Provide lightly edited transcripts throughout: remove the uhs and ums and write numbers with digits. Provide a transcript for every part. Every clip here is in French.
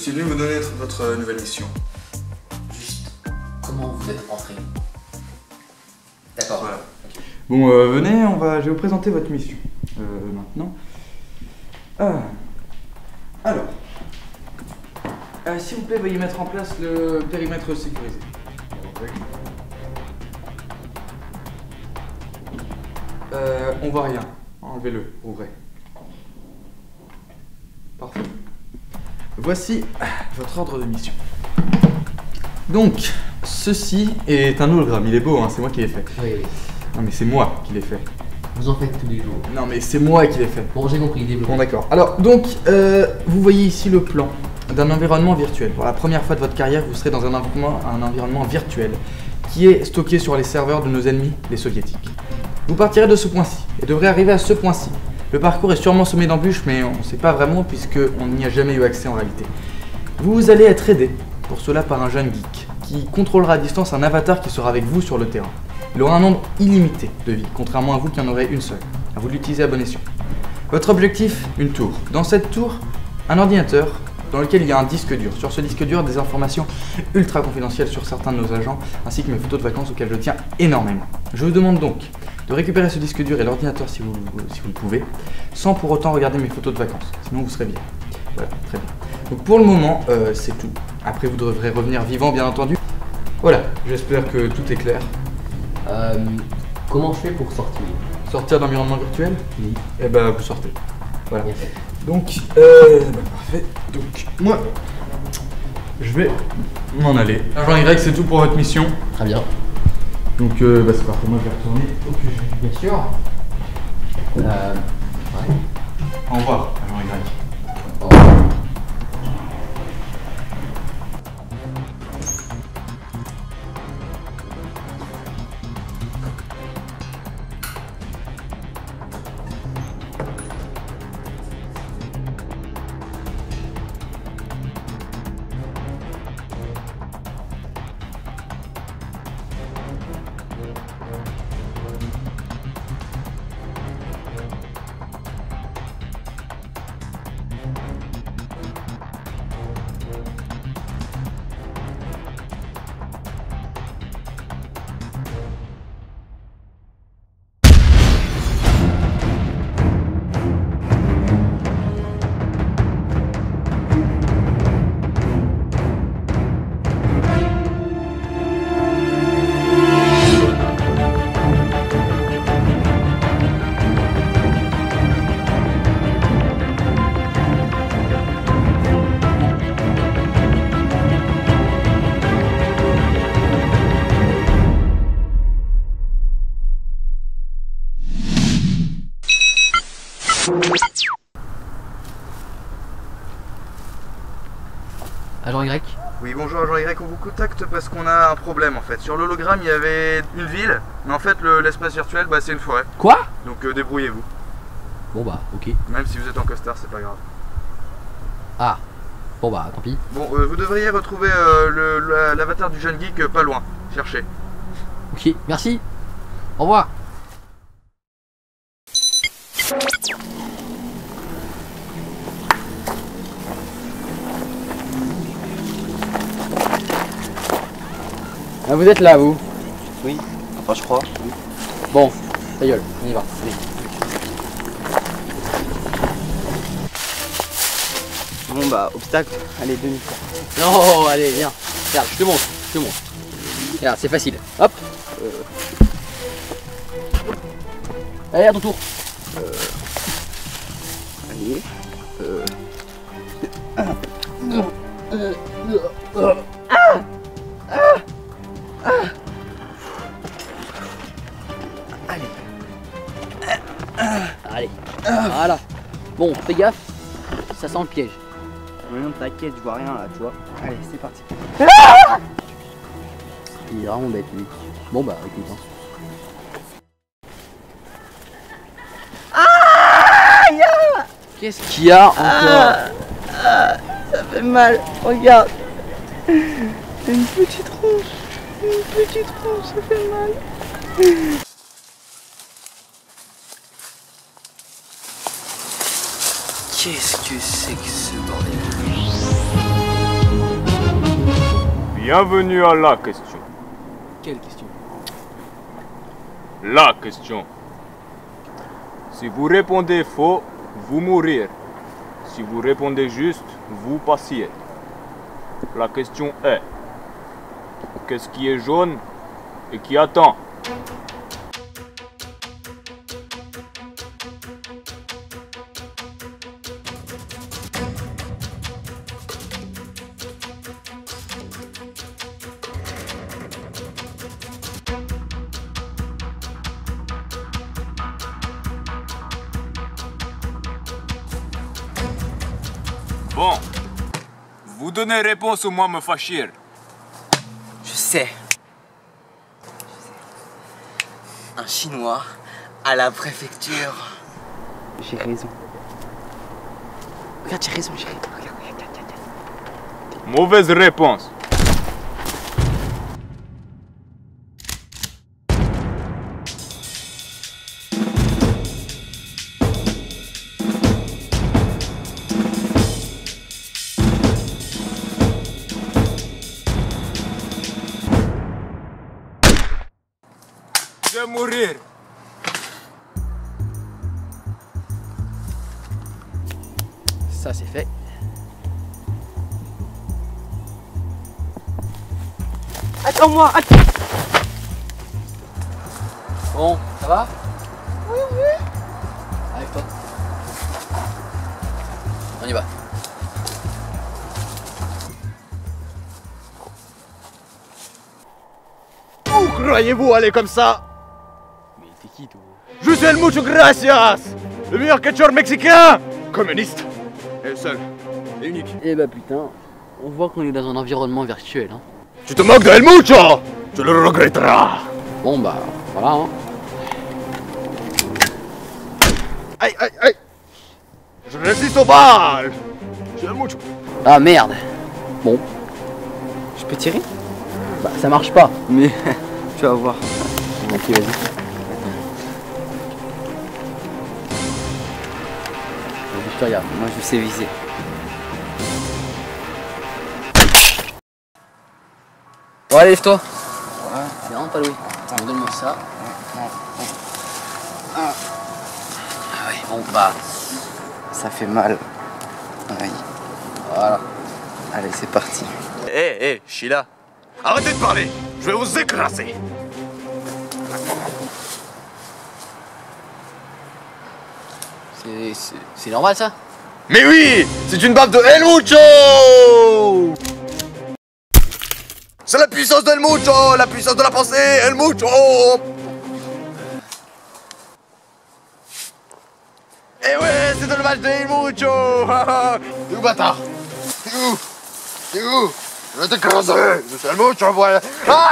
suis venu vous donner votre nouvelle mission. Juste, comment vous êtes entré? D'accord. Voilà. Okay. Bon, venez, je vais vous présenter votre mission. Maintenant. Alors. S'il vous plaît, veuillez mettre en place le périmètre sécurisé. On voit rien. Enlevez-le, ouvrez. Parfait. Voici votre ordre de mission. Donc, ceci est un hologramme. Il est beau, hein, c'est moi qui l'ai fait. Oui, oui. Non, mais c'est moi qui l'ai fait. Vous en faites tous les jours. Non, mais c'est moi qui l'ai fait. Bon, j'ai compris, développez. Bon, d'accord. Alors, donc, vous voyez ici le plan d'un environnement virtuel. Pour la première fois de votre carrière, vous serez dans un environnement virtuel qui est stocké sur les serveurs de nos ennemis, les soviétiques. Vous partirez de ce point-ci et devrez arriver à ce point-ci. Le parcours est sûrement semé d'embûches, mais on ne sait pas vraiment puisqu'on n'y a jamais eu accès en réalité. Vous allez être aidé pour cela par un jeune geek qui contrôlera à distance un avatar qui sera avec vous sur le terrain. Il aura un nombre illimité de vies, contrairement à vous qui en aurez une seule. À vous de l'utiliser à bon escient. Votre objectif, une tour. Dans cette tour, un ordinateur dans lequel il y a un disque dur. Sur ce disque dur, des informations ultra confidentielles sur certains de nos agents, ainsi que mes photos de vacances auxquelles je tiens énormément. Je vous demande donc de récupérer ce disque dur et l'ordinateur si vous le pouvez, sans pour autant regarder mes photos de vacances, sinon vous serez bien. Voilà, très bien. Donc pour le moment, c'est tout. Après vous devrez revenir vivant bien entendu. Voilà, j'espère que tout est clair. Comment je fais pour sortir? Sortir d'environnement virtuel? Oui. Eh ben vous sortez. Voilà. Bien fait. Donc, parfait. Donc, moi, je vais m'en aller. Agent Y, c'est tout pour votre mission. Très bien. Donc, c'est parfait. Moi, je vais retourner au QG. Bien sûr. Ouais. Au revoir, agent Y. Au revoir. Agent Y? Oui, bonjour, agent Y, on vous contacte parce qu'on a un problème en fait. Sur l'hologramme, il y avait une ville, mais en fait, l'espace virtuel, c'est une forêt. Quoi? Donc, débrouillez-vous. Bon bah, ok. Même si vous êtes en costard, c'est pas grave. Ah. Bon bah, tant pis. Bon, vous devriez retrouver l'avatar du jeune geek pas loin. Cherchez. Ok, merci. Au revoir. Ah, vous êtes là, vous? Oui, enfin je crois. Bon, ta gueule, on y va. Allez. Bon bah, obstacle, allez, demi. Non, allez, viens. Regarde, je te montre, je te montre. Regarde, c'est facile. Hop. Allez, à ton tour. Allez. Allez. Voilà. Bon, fais gaffe. Ça sent le piège. Non, t'inquiète, je vois rien là, tu vois. Allez, c'est parti. Il est vraiment bête, lui. Bon, bah, écoute. Hein. Qu'est-ce qu'il y a encore? Ça fait mal, regarde. Une petite ronce. Une petite ronce, ça fait mal. Qu'est-ce que c'est que ce bordel? Bienvenue à la question. Quelle question? La question. Si vous répondez faux, vous mourir. Si vous répondez juste, vous passez. La question est, qu'est-ce qui est jaune et qui attend? Bon, vous donnez réponse ou moi me fâchir. Je sais. Un Chinois à la préfecture. J'ai raison. Regarde, j'ai raison, j'ai raison. Regarde. Mauvaise réponse. Je vais mourir. Ça c'est fait. Attends-moi, Bon, ça va? Oui. Avec toi. On y va. Où croyez-vous aller comme ça? Mais t'es qui toi? Je suis El Mucho Gracias, le meilleur catcheur mexicain, communiste, et le seul, et unique. Eh bah putain, on voit qu'on est dans un environnement virtuel. Hein. Tu te moques de El Mucho, tu le regretteras. Bon bah voilà. Hein. Aïe, aïe, aïe. Je résiste aux balles. Je suis El Mucho. Ah merde. Bon, Je peux tirer? bah ça marche pas. Mais tu vas voir. Ok vas-y. Je te regarde. Moi je sais viser. Bon allez lève-toi. Ouais. C'est vraiment pas Louis. Donne-moi ça. Ah ouais, bon bah. Ça fait mal. Ouais. Voilà. Allez, c'est parti. Hé, Sheila, arrêtez de parler, je vais vous écraser. C'est normal ça? Mais oui, c'est une baffe de El Mucho. C'est la puissance de El Mucho, la puissance de la pensée, El Mucho. Eh ouais, c'est dans le match de El Mucho. T'es où, bâtard? T'es où? Je vais t'écraser. C'est El Mucho, voilà. Ah!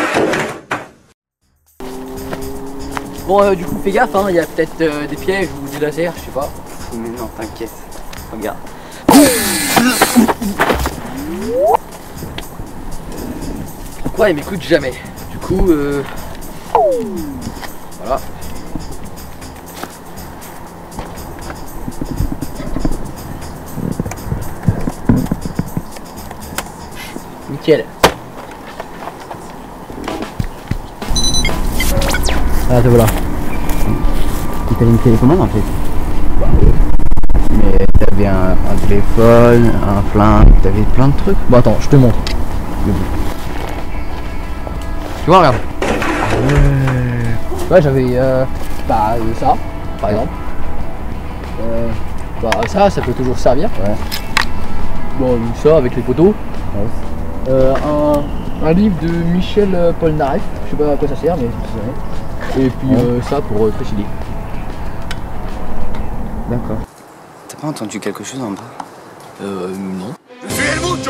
Bon du coup fais gaffe, hein, il y a peut-être des pièges ou du laser, je sais pas. Mais non, t'inquiète. Regarde. Ouais il m'écoute jamais. Du coup voilà. Nickel. Ah te voilà. Tu t'as une télécommande en fait. Mais t'avais un téléphone, un flingue, t'avais plein de trucs. Bon attends, je te montre. Tu vois regarde. Ouais j'avais ça par exemple. Ça peut toujours servir. Ouais. Bon ça avec les poteaux. Ouais. Un livre de Michel Polnareff, je sais pas à quoi ça sert mais ça sert. Et puis ça pour préciser. D'accord. T'as pas entendu quelque chose en bas? Non. Je suis El Mucho.